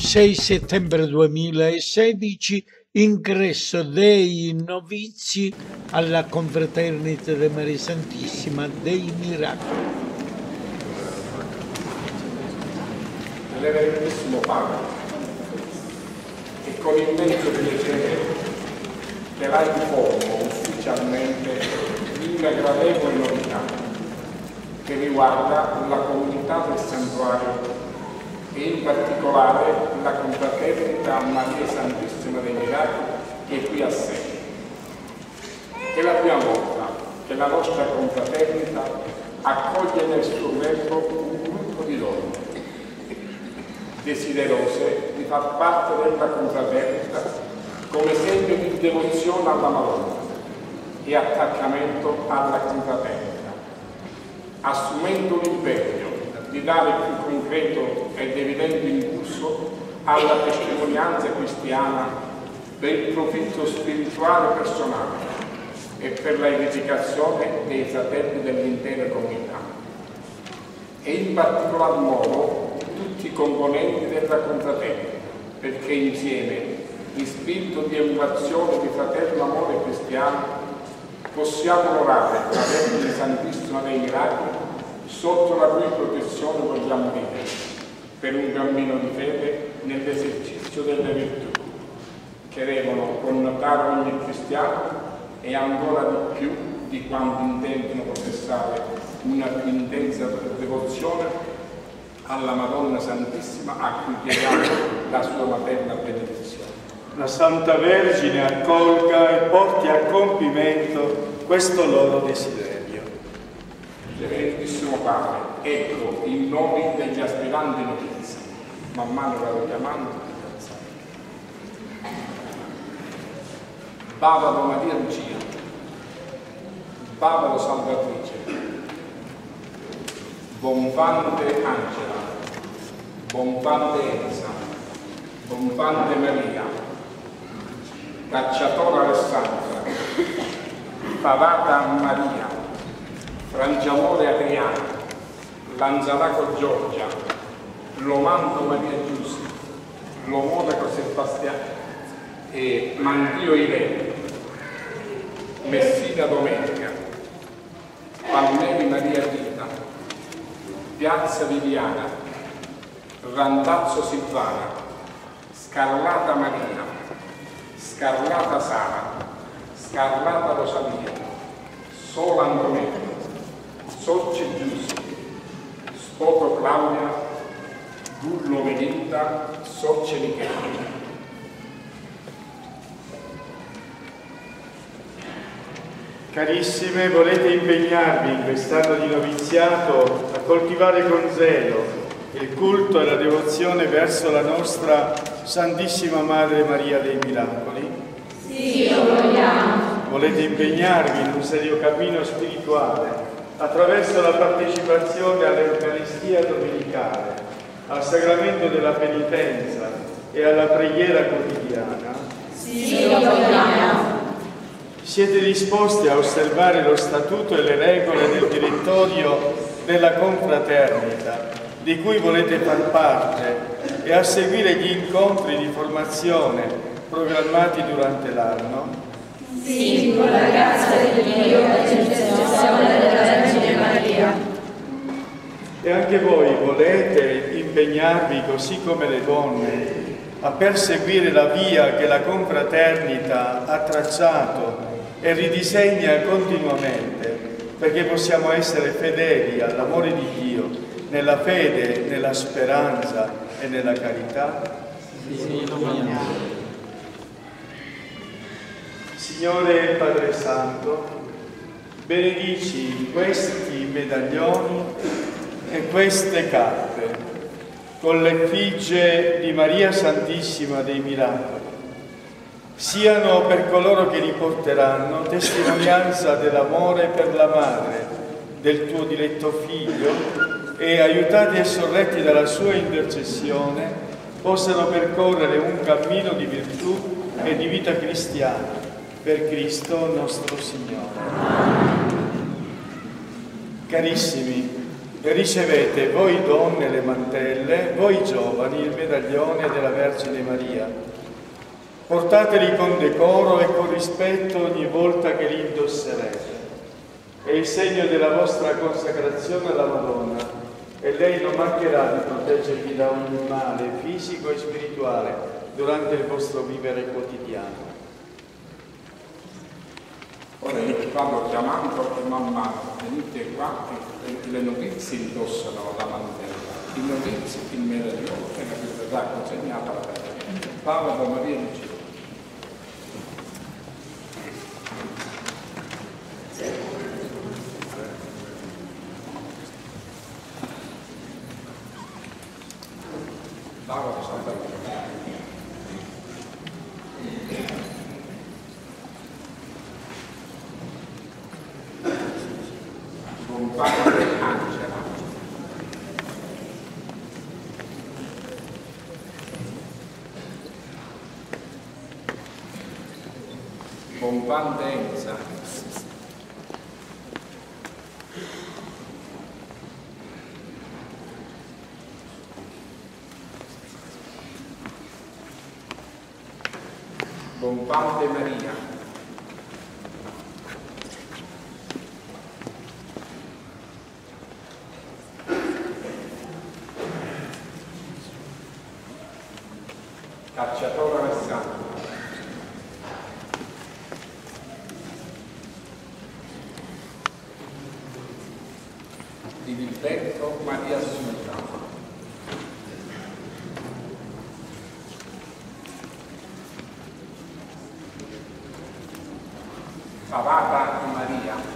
6 settembre 2016, ingresso dei novizi alla Confraternita di Maria Santissima dei Miracoli. Reverendissimo Padre, e con immenso piacere che la informo ufficialmente di una gradevole novità che riguarda la comunità del Santuario e in particolare la Confraternita Maria Santissima dei Miracoli che è qui a Seni. È la prima volta che la nostra confraternita accoglie nel suo membro un gruppo di donne desiderose di far parte della confraternita come segno di devozione alla Madonna e attaccamento alla confraternita, assumendo l'impegno di dare più concreto ed evidente impulso alla testimonianza cristiana per il profitto spirituale personale e per la edificazione dei fratelli dell'intera comunità. E in particolar modo tutti i componenti della confraternita, perché insieme, in spirito di emulazione di fratello amore cristiano, possiamo onorare la Vergine Santissima dei Miracoli sotto la cui protezione vogliamo vivere, per un cammino di fede nell'esercizio delle virtù, che devono connotare ogni cristiano e ancora di più di quanti intendono professare una più intensa devozione alla Madonna Santissima, a cui chiediamo la sua materna benedizione. La Santa Vergine accolga e porti a compimento questo loro desiderio. Reverendissimo Padre, ecco i nomi degli aspiranti novizi, man mano vado chiamando. Bavaro Maria Lucia, Bavaro Salvatrice, Bonfante Angela, Bonfante Elsa, Bonfante Maria, Cacciatora Alessandra, Favata Maria, Frangiamore Adriano, Lanzaraco Giorgia, Lomando Maria Giusti, Lomonaco Sebastiano e Mandio Irene, Messina Domenica, Palmeri Maria Rita, Piazza Viviana, Randazzo Silvana, Scarlata Marina, Scarlata Sara, Scarlata Rosalia, Sola Antonella, Sorci Giusti, Spoto Claudia, Gullo Melinda, Sorce Michele. Carissime, volete impegnarvi in quest'anno di noviziato a coltivare con zelo il culto e la devozione verso la nostra Santissima Madre Maria dei Miracoli? Sì, lo vogliamo. Volete impegnarvi in un serio cammino spirituale attraverso la partecipazione all'Eucaristia domenicale, al sacramento della penitenza e alla preghiera quotidiana? Sì, lo vogliamo. Siete disposti a osservare lo statuto e le regole del direttorio della confraternita, di cui volete far parte, e a seguire gli incontri di formazione programmati durante l'anno? Sì, con la grazia di Dio e l'intercessione della Vergine Maria. E anche voi volete impegnarvi, così come le donne, a perseguire la via che la confraternita ha tracciato e ridisegna continuamente, perché possiamo essere fedeli all'amore di Dio, nella fede, nella speranza e nella carità? Sì, lo vogliamo. Signore Padre Santo, benedici questi medaglioni e queste carte con l'effigie di Maria Santissima dei Miracoli. Siano per coloro che li porteranno testimonianza dell'amore per la Madre del tuo diletto Figlio e, aiutati e sorretti dalla sua intercessione, possano percorrere un cammino di virtù e di vita cristiana per Cristo nostro Signore. Carissimi, E ricevete voi donne le mantelle, voi giovani il medaglione della Vergine Maria. Portateli con decoro e con rispetto ogni volta che li indosserete. È il segno della vostra consacrazione alla Madonna e lei non mancherà di proteggervi da ogni male fisico e spirituale durante il vostro vivere quotidiano. Ora io vado chiamando e man mano venite qua e le novizie indossano la mantella, i novizi il medaglione e la libertà consegnata alla Vergine. Paolo Maria Lucia. Paolo Santa Maria. Padre Angela. Bombante Enza. Bombante Maria. Cacciatore Alessandro. Di Vilberto Maria Assunta. Pavata Maria.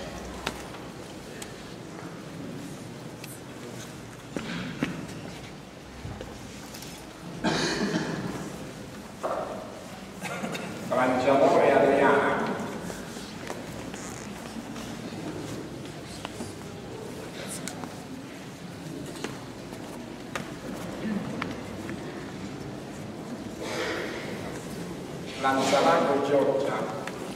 Frangiamore Adriana. Lanzalago Giorgia.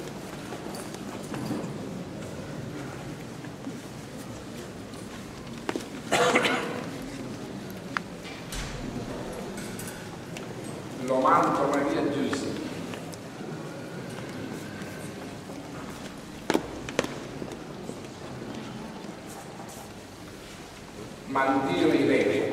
Lomanto Maria Giusti. Mandio Irene.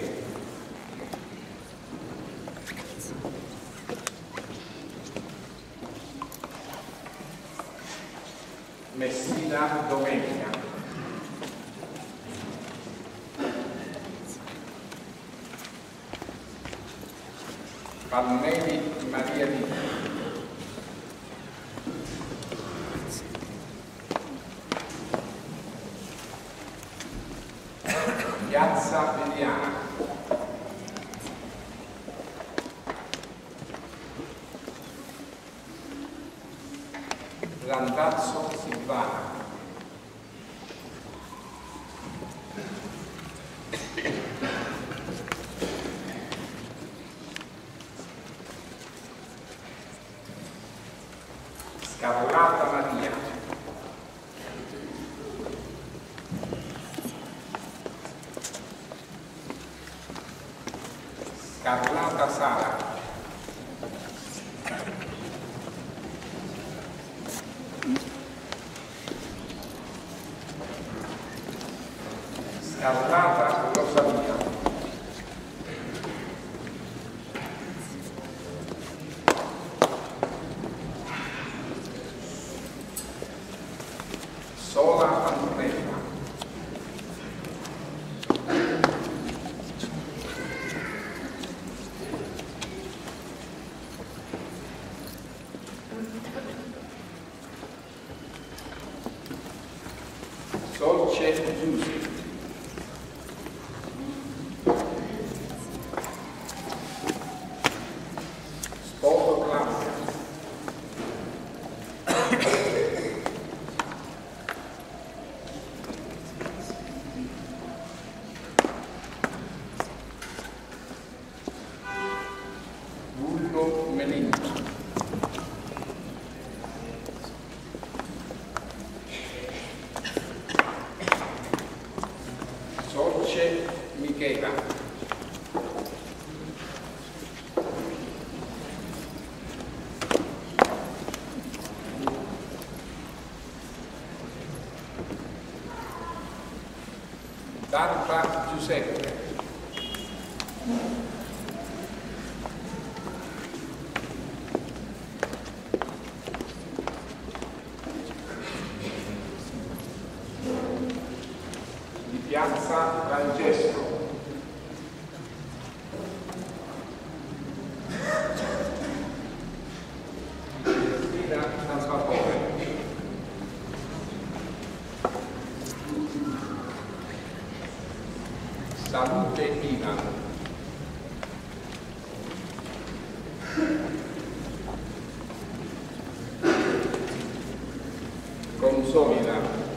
Messina Domenica. Palmeri Maria Vita. Piazza Mediana. Randazzo Silvana. Scarlata Maria. Scarlata Sara. Scarlata Rosalia. Sola Antonella. Dolce Giuseppe. Sposo Claudia. Bullo Melinda. Michela. Darpa Giuseppe. Di Piazza Francesco. Cristina Salvatore. Salute Ivan. Consolida.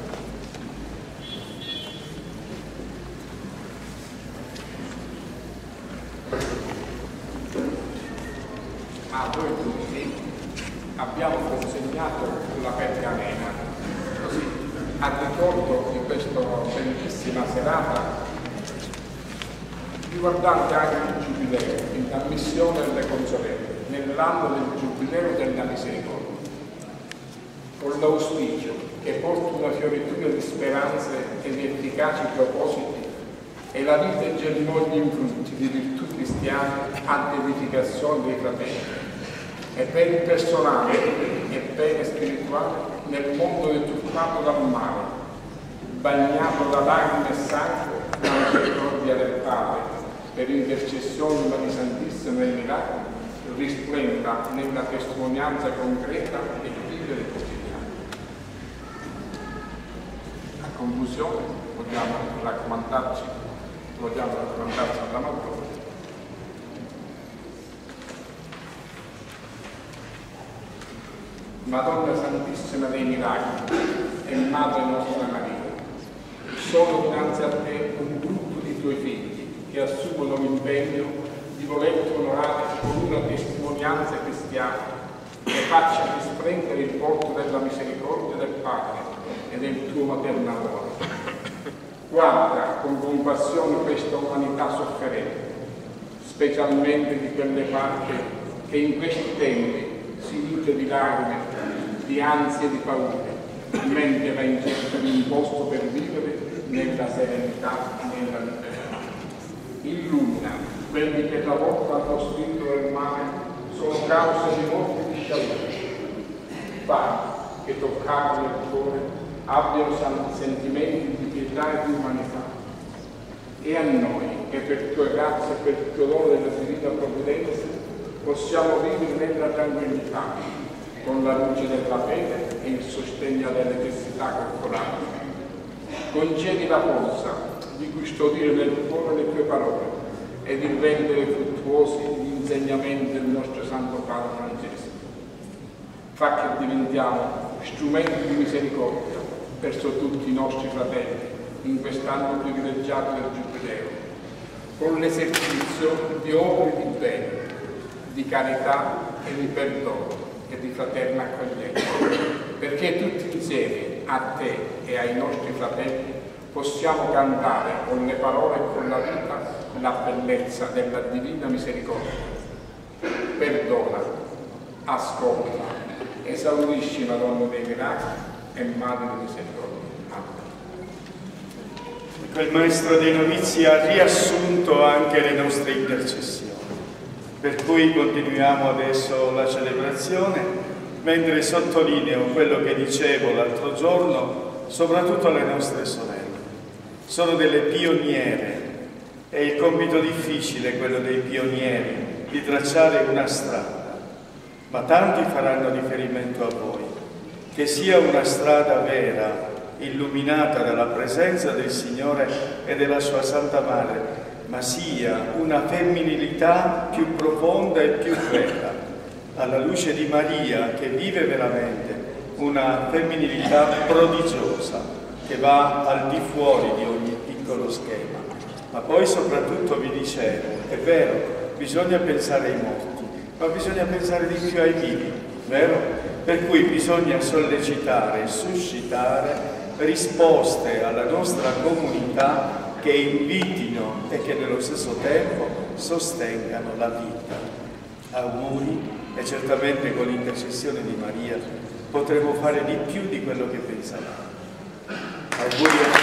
A voi tutti abbiamo consegnato la pergamena, così a ricordo di questa bellissima serata riguardante anche il Giubileo, in ammissione alle consolette, nell'anno del Giubileo della Misericordia, con l'auspicio che porti una fioritura di speranze e di efficaci propositi e la vita e germogli in frutti di virtù cristiane ad edificazione dei fratelli, e per il personale e bene spirituale nel mondo deturpato dal male, bagnato da lacrime e sangue dalla misericordia del Padre, per intercessione di Maria Santissima e miracoli, risplenda nella testimonianza concreta e vivere quotidiano. A conclusione vogliamo raccomandarci alla Madonna. Madonna Santissima dei Miracoli e Madre nostra Maria, sono dinanzi a te un gruppo di tuoi figli che assumono l'impegno di volerti onorare con una testimonianza cristiana che faccia risplendere il volto della misericordia del Padre e del tuo materno amore. Guarda con compassione questa umanità sofferente, specialmente di quelle parti che in questi tempi si nutre di lacrime, di ansie e di paure, mentre va in cerca di un posto per vivere nella serenità e nella libertà. Illumina quelli che talvolta allo spirito del male sono cause di molte sciagure. Fa che toccati nel cuore abbiano sentimenti di pietà e di umanità. E a noi che per tua grazia e per il tuo dono della divina provvidenza possiamo vivere nella tranquillità, con la luce della fede e il sostegno alle necessità corporali. Concedi la forza di custodire nel cuore le tue parole e di rendere fruttuosi gli insegnamenti del nostro Santo Padre Francesco. Fa che diventiamo strumenti di misericordia verso tutti i nostri fratelli in quest'anno privilegiato del Giubileo, con l'esercizio di opere di bene, di carità e di perdono e di fraterna accoglienza, perché tutti insieme a te e ai nostri fratelli possiamo cantare con le parole e con la vita la bellezza della divina misericordia. Perdona, ascolta, esaurisci Madonna dei miracoli e Madre di misericordia. Ecco, il Maestro dei Novizi ha riassunto anche le nostre intercessioni, per cui continuiamo adesso la celebrazione, mentre sottolineo quello che dicevo l'altro giorno, soprattutto alle nostre sorelle. Sono delle pioniere, è il compito difficile quello dei pionieri, di tracciare una strada, ma tanti faranno riferimento a voi, che sia una strada vera, illuminata dalla presenza del Signore e della sua Santa Madre, ma sia una femminilità più profonda e più bella, alla luce di Maria, che vive veramente una femminilità prodigiosa, che va al di fuori di ogni piccolo schema. Ma poi soprattutto vi dicevo, è vero, bisogna pensare ai morti, ma bisogna pensare di più ai vivi, vero? Per cui bisogna sollecitare e suscitare risposte alla nostra comunità che invitino e che nello stesso tempo sostengano la vita. Auguri, e certamente con l'intercessione di Maria potremo fare di più di quello che pensavamo. Auguri a